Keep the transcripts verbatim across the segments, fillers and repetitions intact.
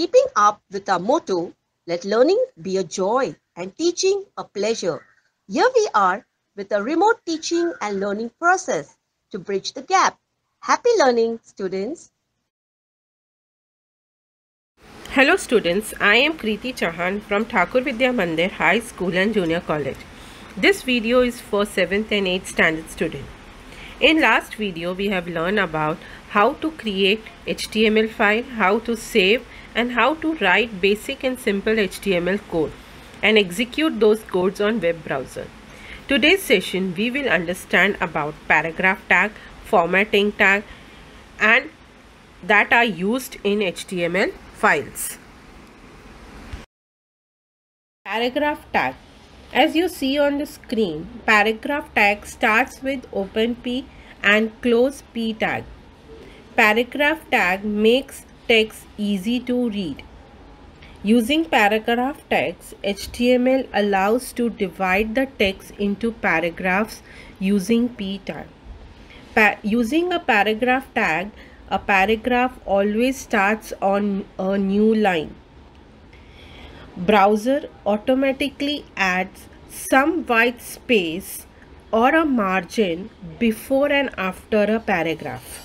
Keeping up with our motto, let learning be a joy and teaching a pleasure. Here we are with a remote teaching and learning process to bridge the gap. Happy learning, students. Hello students, I am Kriti Chauhan from Thakur Vidya Mandir High School and Junior College. This video is for seventh and eighth standard students. In last video we have learned about how to create H T M L file, how to save and how to write basic and simple H T M L code and execute those codes on web browser. Today's session we will understand about paragraph tag, formatting tag and that are used in H T M L files. Paragraph tag. As you see on the screen, paragraph tag starts with open P and close P tag. Paragraph tag makes text easy to read. Using paragraph tags, H T M L allows to divide the text into paragraphs using P tag. Pa- using a paragraph tag, a paragraph always starts on a new line. Browser automatically adds some white space or a margin before and after a paragraph.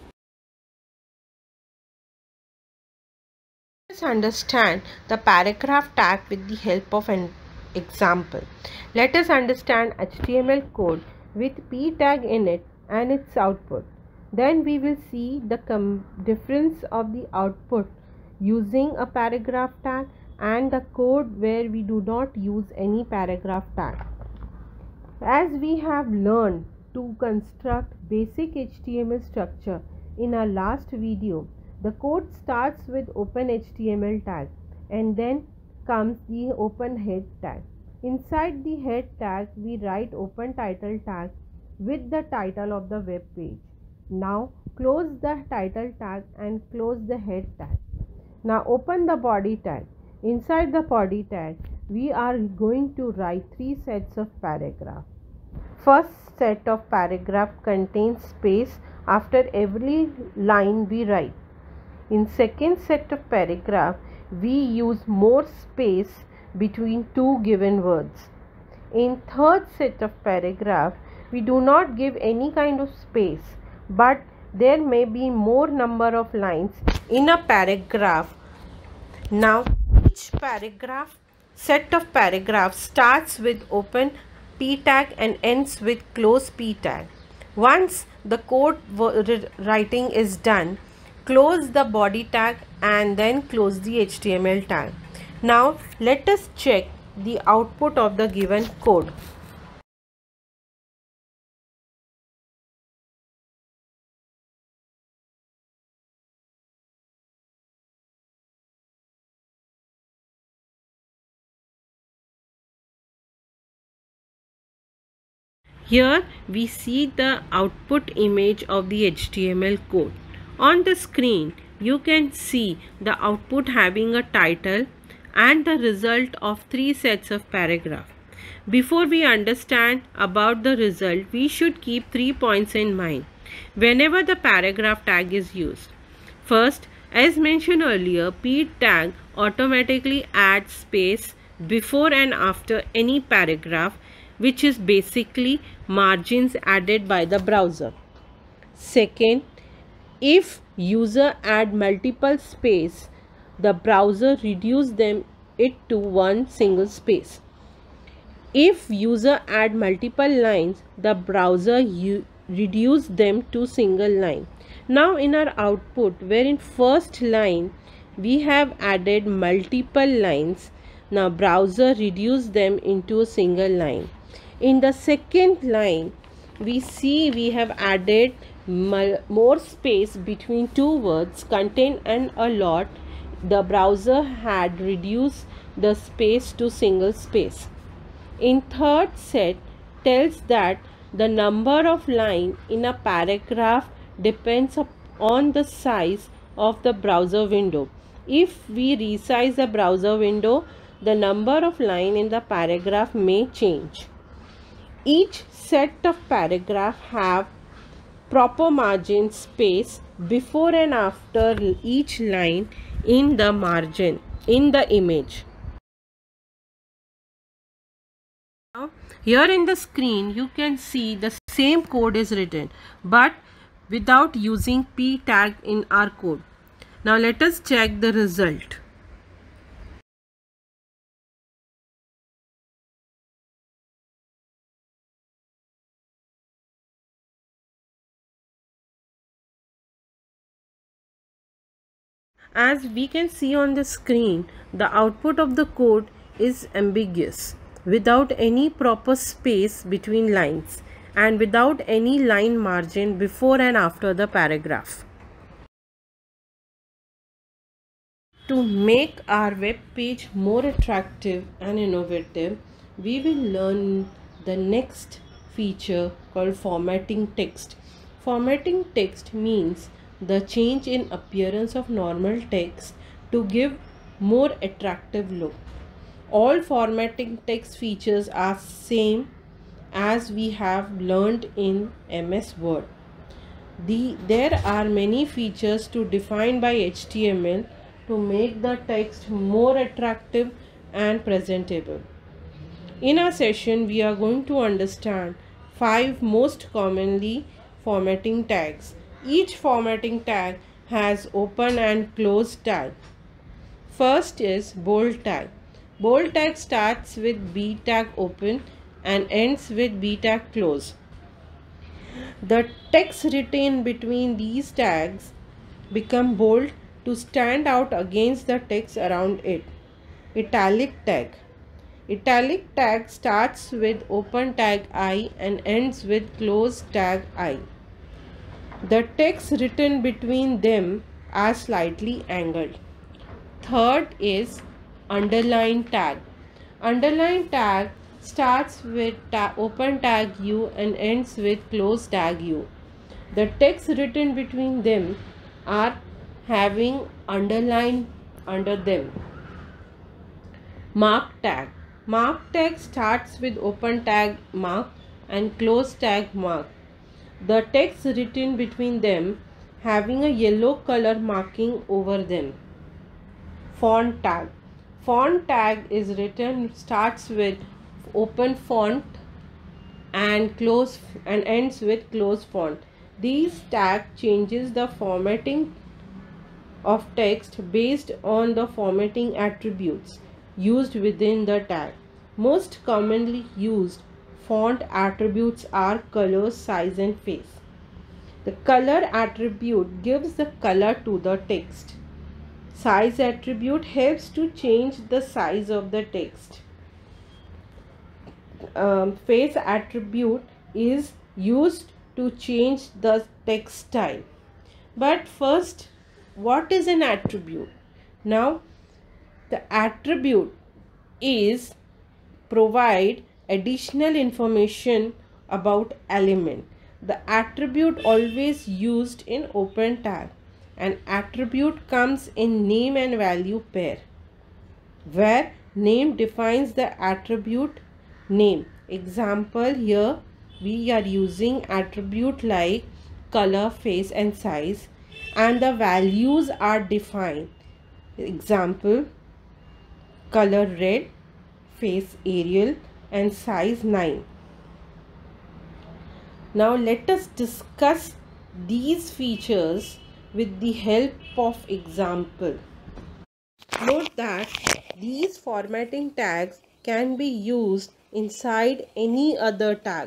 Let's understand the paragraph tag with the help of an example. Let us understand H T M L code with P tag in it and its output. Then we will see the difference of the output using a paragraph tag and the code where we do not use any paragraph tag. As we have learned to construct basic H T M L structure in our last video, the code starts with open H T M L tag and then comes the open head tag. Inside the head tag, we write open title tag with the title of the web page. Now close the title tag and close the head tag. Now open the body tag. Inside the body tag, we are going to write three sets of paragraph. First set of paragraph contains space after every line we write. In second set of paragraph, we use more space between two given words. In third set of paragraph, we do not give any kind of space, but there may be more number of lines in a paragraph. Now each paragraph set of paragraphs starts with open P tag and ends with close P tag. Once the code writing is done, close the body tag and then close the H T M L tag. Now let us check the output of the given code. Here we see the output image of the H T M L code. On the screen, you can see the output having a title and the result of three sets of paragraph. Before we understand about the result, we should keep three points in mind whenever the paragraph tag is used. First, as mentioned earlier, P tag automatically adds space before and after any paragraph, which is basically margins added by the browser. Second, if user add multiple space, the browser reduce them it to one single space. If user add multiple lines, the browser reduce them to single line. Now in our output, where in first line we have added multiple lines, now browser reduce them into a single line. In the second line, we see we have added more space between two words, contain and a lot. The browser had reduced the space to single space. In third set, tells that the number of line in a paragraph depends on the size of the browser window. If we resize the browser window, the number of line in the paragraph may change. Each set of paragraph have proper margin space before and after each line in the margin in the image. Now, here in the screen you can see the same code is written but without using p tag in our code. Now let us check the result. As we can see on the screen, the output of the code is ambiguous, without any proper space between lines and without any line margin before and after the paragraph. To make our web page more attractive and innovative, we will learn the next feature called formatting text. Formatting text means the change in appearance of normal text to give more attractive look. All formatting text features are same as we have learned in M S Word. The, there are many features to define by H T M L to make the text more attractive and presentable. In our session, we are going to understand five most commonly formatting tags. Each formatting tag has open and close tag. First is bold tag. Bold tag starts with B tag open and ends with B tag close. The text written between these tags become bold to stand out against the text around it. Italic tag. Italic tag starts with open tag I and ends with close tag I. The text written between them are slightly angled. Third is underline tag. Underline tag starts with ta open tag U and ends with close tag U. The text written between them are having underline under them. Mark tag. Mark tag starts with open tag mark and close tag mark. The text written between them having a yellow color marking over them. Font tag. Font tag is written starts with open font and close and ends with close font. These tag changes the formatting of text based on the formatting attributes used within the tag. Most commonly used font attributes are color, size and face. The color attribute gives the color to the text. Size attribute helps to change the size of the text. Um, face attribute is used to change the text style. But first, what is an attribute? Now, the attribute is provide additional information about element. The attribute always used in open tag. An attribute comes in name and value pair, where name defines the attribute name. Example, here we are using attribute like color, face and size, and the values are defined. Example, color red, face Arial and size nine. Now let us discuss these features with the help of example. Note that these formatting tags can be used inside any other tag.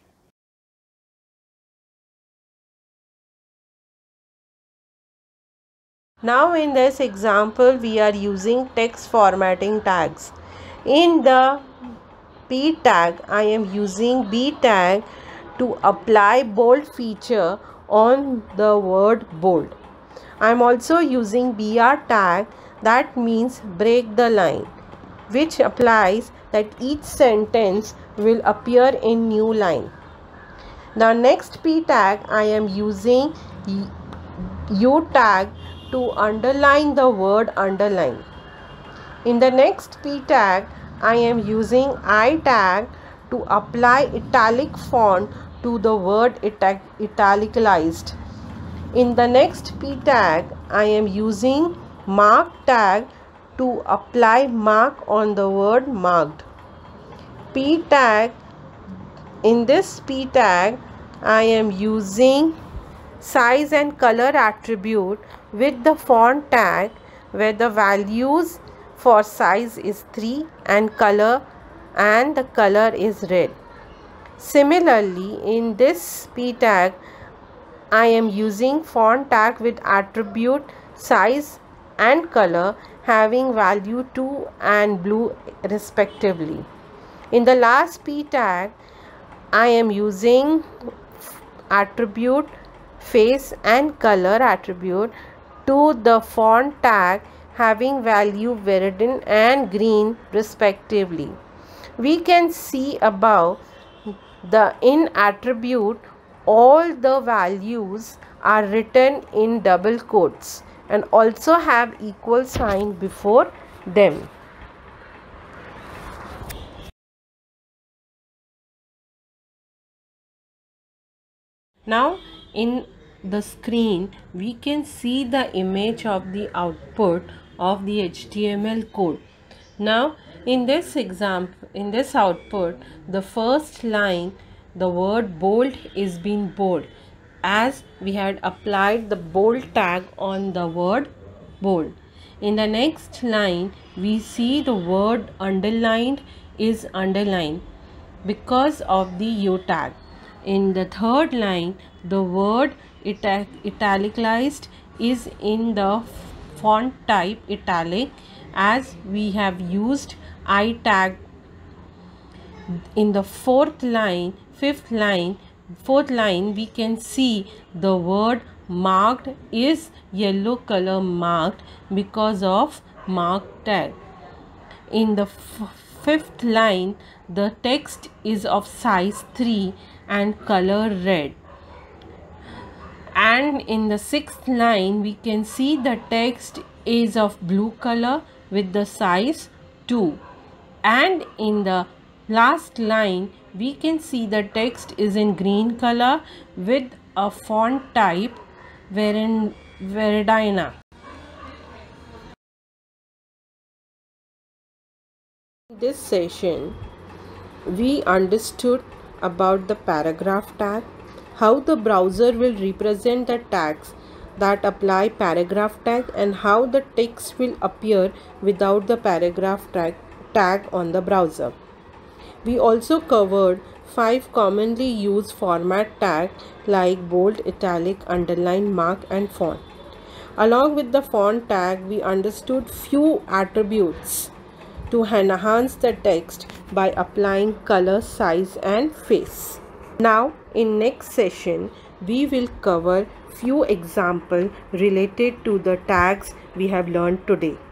Now in this example we are using text formatting tags. In the P tag I am using B tag to apply bold feature on the word bold. I am also using B R tag, that means break the line, which applies that each sentence will appear in new line. The next P tag I am using U tag to underline the word underline. In the next P tag I am using I tag to apply italic font to the word ita- italicized. In the next P tag, I am using mark tag to apply mark on the word marked. P tag, in this P tag, I am using size and color attribute with the font tag, where the values for size is three and color and the color is red. Similarly, in this P tag, I am using font tag with attribute size and color having value two and blue respectively. In the last P tag, I am using attribute face and color attribute to the font tag having value Verdin and green respectively. We can see above the in attribute all the values are written in double quotes and also have equal sign before them. Now in the screen we can see the image of the output of the H T M L code. Now in this example, in this output, the first line, the word bold is being bold, as we had applied the bold tag on the word bold. In the next line, we see the word underlined is underlined because of the U tag. In the third line, the word ita- italicized is in the font type italic, as we have used I tag. In the fourth line, fifth line, fourth line, we can see the word marked is yellow color marked because of mark tag. In the f- fifth line, the text is of size three and color red. And in the sixth line, we can see the text is of blue color with the size two. And in the last line, we can see the text is in green color with a font type wherein Verdina. In this session, we understood about the paragraph tag, how the browser will represent the tags that apply paragraph tag, and how the text will appear without the paragraph tag, tag on the browser. We also covered five commonly used format tags like bold, italic, underline, mark and font. Along with the font tag, we understood few attributes to enhance the text by applying color, size and face. Now in next session we will cover few examples related to the tags we have learned today.